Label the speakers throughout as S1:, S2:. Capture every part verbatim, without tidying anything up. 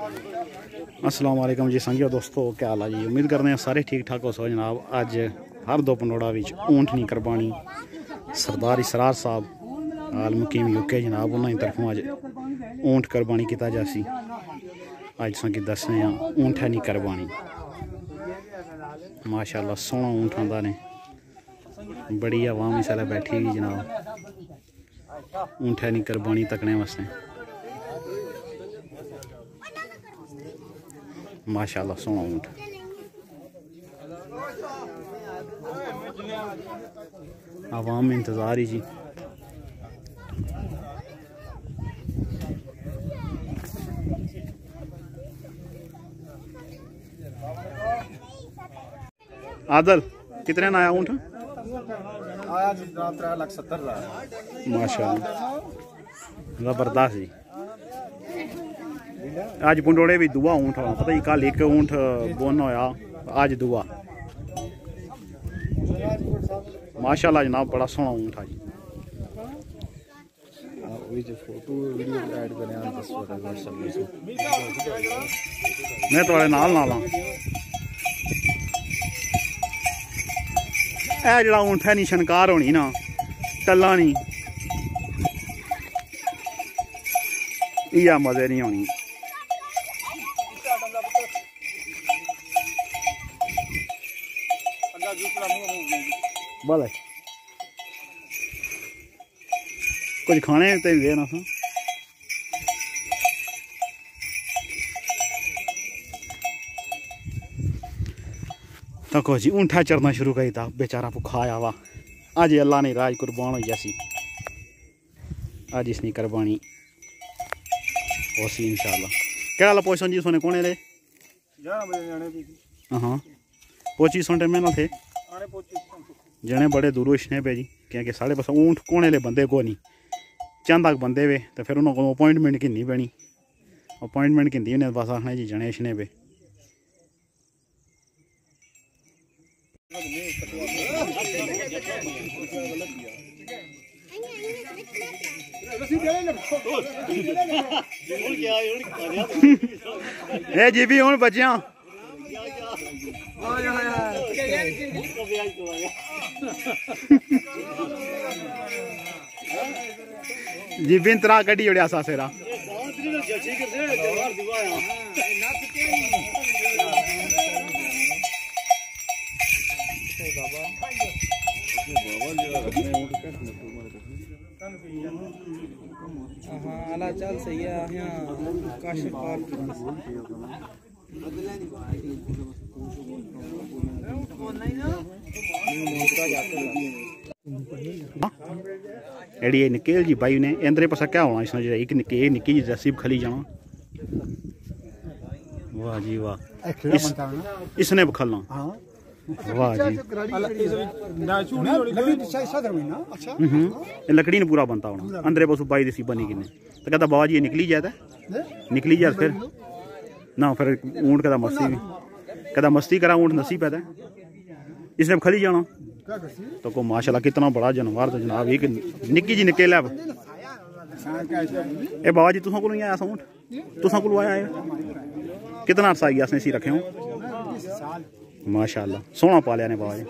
S1: अस्सलाम वालेकुम जी संगियो दोस्तों, क्या हाल है जी। उम्मीद करते हैं सारे ठीक ठाक हो सो जनाब। अज हर दो पंडोड़ा विच ऊंटनी कुर्बानी सरदार इसरार साहब आल मुकीम यूके जनाब उन्होंने तरफों अज ऊंट कुर्बानी किया जासी। अज संगी दसने ऊंटनी कुर्बानी माशाअल्लाह सोहना ऊंट आंदा ने। बड़ी आवाम इस वेले बैठी हुई जनाब ऊंटनी कुर्बानी तकने वास्ते। माशाअल्लाह सोहना ऊंट। आवाम में इंतजार ही जी। आदल कितने ना आया ऊंट?
S2: आया जी त्रै लाख सत्तर दा।
S1: माशाअल्लाह जबरदस्त जी। अज पंडोड़े भी दुआ ऊंट होना, पता ही कल एक ऊंट बोन होया, अज दुआ। माशाअल्लाह जनाब बड़ा सोहना ऊंट है जी। मैं थोड़े नाल नाल हाँ। ए जड़ा ऊंट है नी शनकार होनी ना टल्ला नहीं, इया मजे नहीं होनी। भले कुछ खाने ते दे ना सा। तको जी ऊंठा चरना शुरू करी था, बेचारा भुखा आया वा। अज अल्लाह ने राज कुर्बान हो जासी। अज इसनी कुर्बानी होसी इंशाअल्लाह। क्या हाल पोषण जी सोने कोने ले हाँ पोची सोने में ना थे जने बड़े दूरों इशने पे जी, क्योंकि साढ़े पास ऊंट कोने ले बंदे को नहीं चंद तक बंदे वे तो फिर उन्होंने अपॉइंटमेंट किन्नी पैनी। अपॉइंटमेंट किन्नी उन्हें बस आखने जी जने इशने पे। ए जी भी हूँ बचिया जी बिन तरा कड़ी उड़िया सा सेरा
S2: हाँ चल सही है। काशिफ
S1: एड़ी निकेल जी बाई ने अंदर पासा क्या होना इसने एक निके निकी जी रसीब खली जाना। वाह जी वाह इस, इसने बखलना वाह जी। लकड़ी ने पूरा बनता होना अंदर बस बाई दी बनी किन्ने तो कहता बाबा जी ये निकली जाए निकली जाए फिर ना फिर ऊंट कहता मस्ती में कहता मस्ती करा ऊंट नसी पैदा इसने खली जाना। तो को माशाल्लाह कितना बड़ा जानवर तो जनाब एक निक्की जी निकेल है। ए बाबा जी तुसा को नहीं आया ऊंट तुसा को आया है कितना अरसा आई असने सी रखे हो? माशाल्लाह सोहना पालिया ने बाबा जी।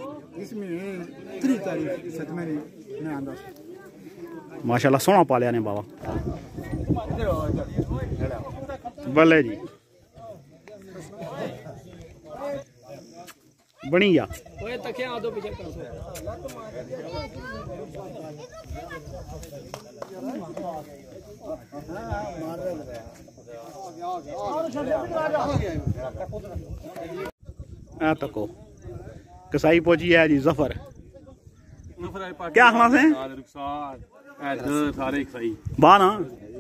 S1: माशाल्लाह सोहना पालिया ने बाबा। भले जी बनी जा आ तको कसाई पहुंची है जी जफर क्या आखना से
S2: सारे
S1: बाह ना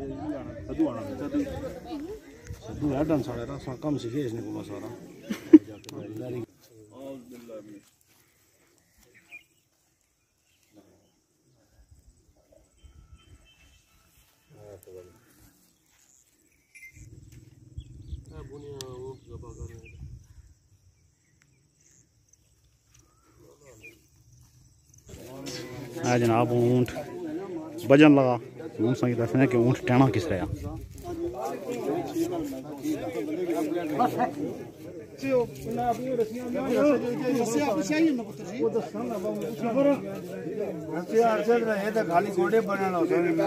S2: कम सीखे इसने को सारा
S1: है जनाब ऊँट वजन लगा ऊँट संगी दसने कि ऊँट टहना किस रहा
S2: खाली गोडे बनाना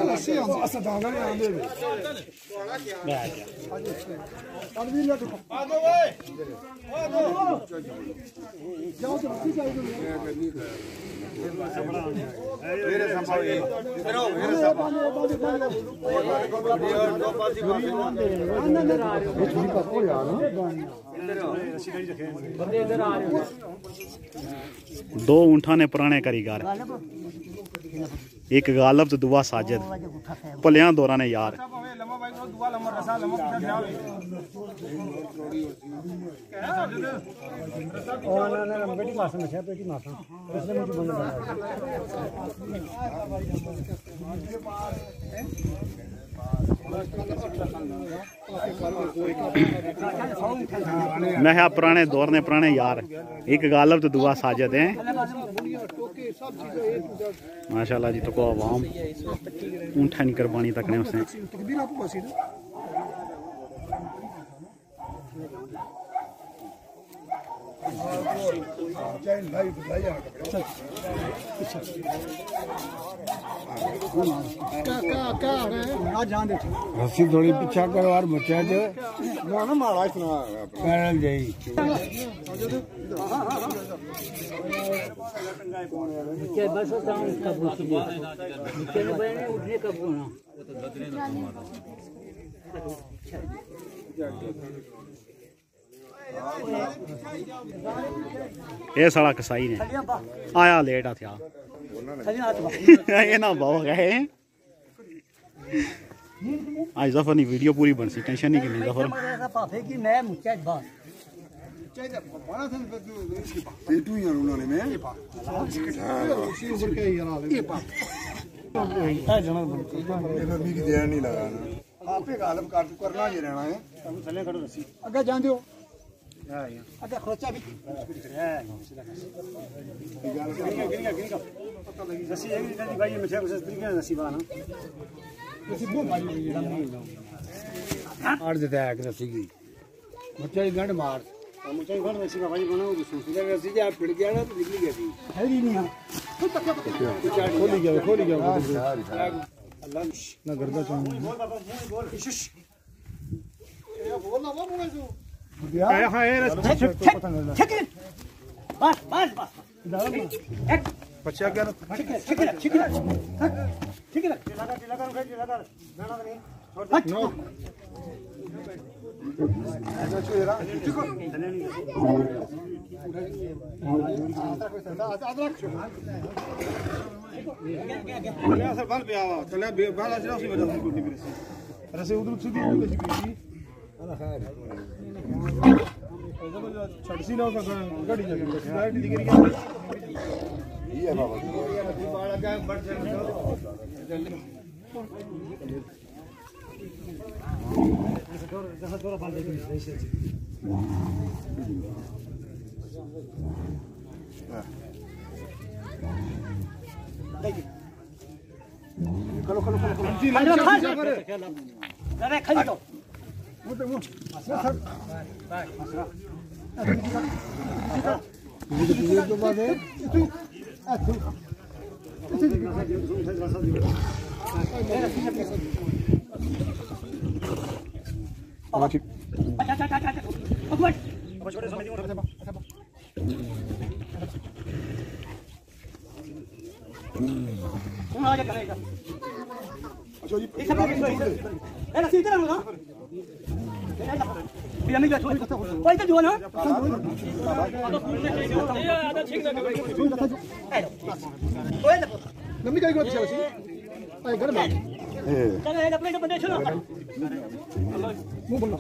S1: दो ऊंठा ने पुराने कारीगर, एक गालब तो दुआ साजिद, भलिया दौरा ने यार। मैं है पुराने दौर ने पुराने यार, एक गालब तो दुआ साजिद हैं माशाल्लाह जी। तो को आवाम ऊंठा नहीं कुर्बानी तक ने उसने
S2: रस्सी थोड़ी पीछा करो और बच्चा जो ना मारा इतना पैरल जाई
S3: के बस काम कब के बने उठने कब होना
S1: ये साला कसाई ने आया लेट आ था ये ना बहुत है आज जफर नहीं वीडियो पूरी बन सी, टेंशन नहीं की जफर
S3: पाफे की मैं मुच्चा बात
S2: चाहिए बड़ा था पेटू यार उन्होंने में ये बात ऊपर के यार ये बात है जना भी की देर नहीं लगा ना आपे गालब कर करना ही रहना है हम चले करो रसी आगे जान दो आगे खोचा भी रसी है नहीं भाई मुझे उस तरीके से रसी बाना रसी वो भाई आठ देता है रसी की बच्चा ही गंड मार मुझे गंड रसी का भाई बनाओ दूसरी रसी जे आप पिट गया ना तो निकल गया थी है ही नहीं खोल गया खोल गया अल्लाह ना गर्दा चाहिए बोल ना बोल जो हां ये बस बस बस बच्चा क्या ठीक है ठीक है ठीक है ठीक है लगा लगा लगा गाना नहीं नो ऐसा चोरा ठीक है चले सर बाल पे आवा चले बाल आज उसी वजह से कुटी फिर रसे उधर सीधी उधर सीधी अल्लाह खैर छड़सी ना का गाड़ी जाके गाड़ी दिख रही है ये है बाबा बाल का बढ़ जाए जैसा थोड़ा बाल देख ऐसे देखिए खलो खलो खलो जी लंच करे अरे खाली तो मुझे मुझे सर मुझे तो बात है तू तू अच्छा अच्छा अच्छा अच्छा अब छोटे समझ में कौन आ जाएगा इधर अच्छा जी एक सेकंड ए ना सीधे रहो ना भी हमें क्या छोड़ कोई तो जो ना ये आधा ठीक ना ओए नमी काय करत छे आई घर में ए चलो एक अपने बंदे छोड़ो मुंह बोल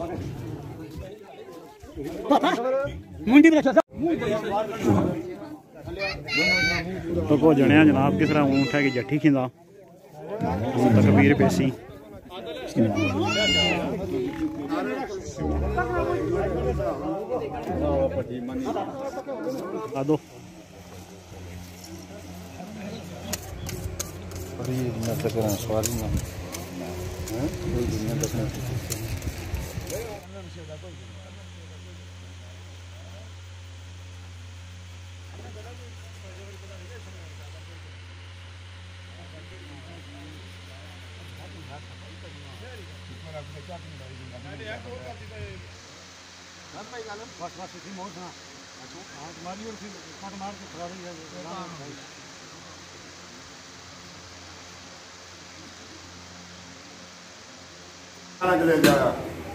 S2: मुंडी में रखो
S1: तो को जणिया जनाब किस तरह ऊँट है कि जट्ठी खिंदा तकबीर पेशी आ दो सवारी
S2: بس بس اسی موت نا ہاں تمہاری اور پھر کٹ مار کے کھڑا رہی ہے اگلے جایا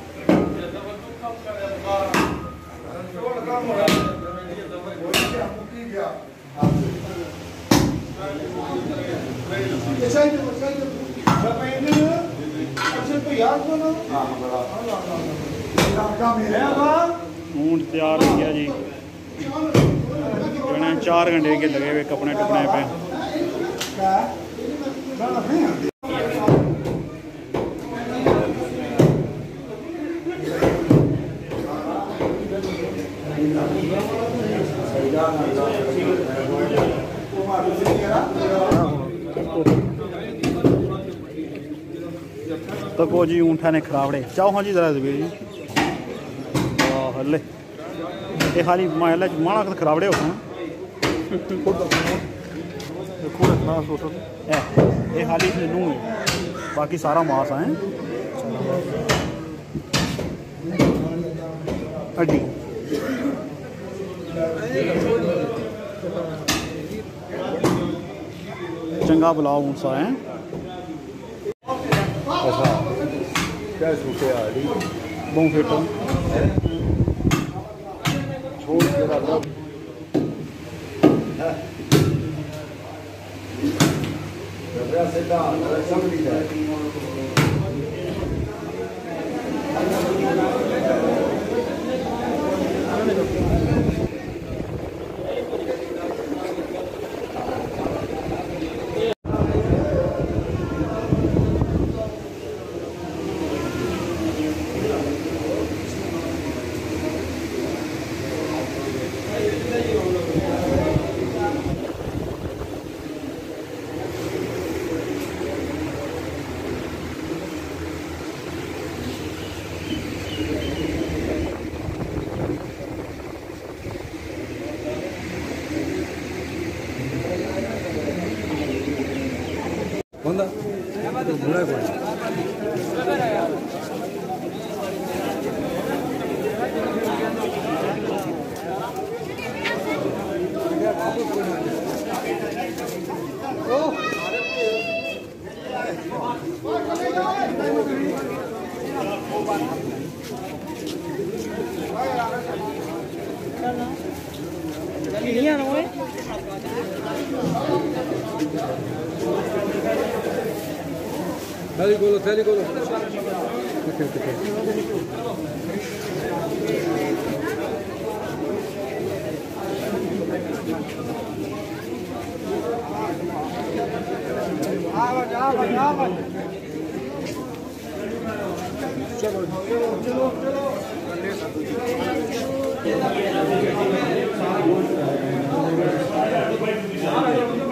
S1: اونٹ تیار ہو گیا جی چار گھنٹے کے لگے ہوئے کپڑے ٹپنے پہ تو کو جی اونٹا نے کھراوڑے چاہو ہاں جی ذرا زبیر جی ہلے یہ خالی ماحلے ماڑا کت کھراوڑے ہوتے ہیں یہ خالی نو ہے باقی سارا ماس ہے ہڈی چنگا بلاؤ اونٹ سا ہے بہت فٹ
S2: بندہ بڑا ہے Tali golo, tali golo. Okay, okay. Avan, avan, avan. Chalo, chalo, chalo.